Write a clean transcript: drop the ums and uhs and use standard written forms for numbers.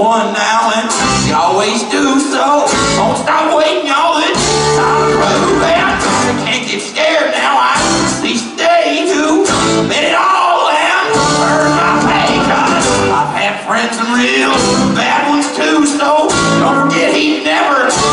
one now, and you always do so. Don't stop waiting, y'all. It's time to move out. I can't get scared now. I at least stay to admit it all and earn my pay. Cause I've had friends and real bad ones too, so don't forget he never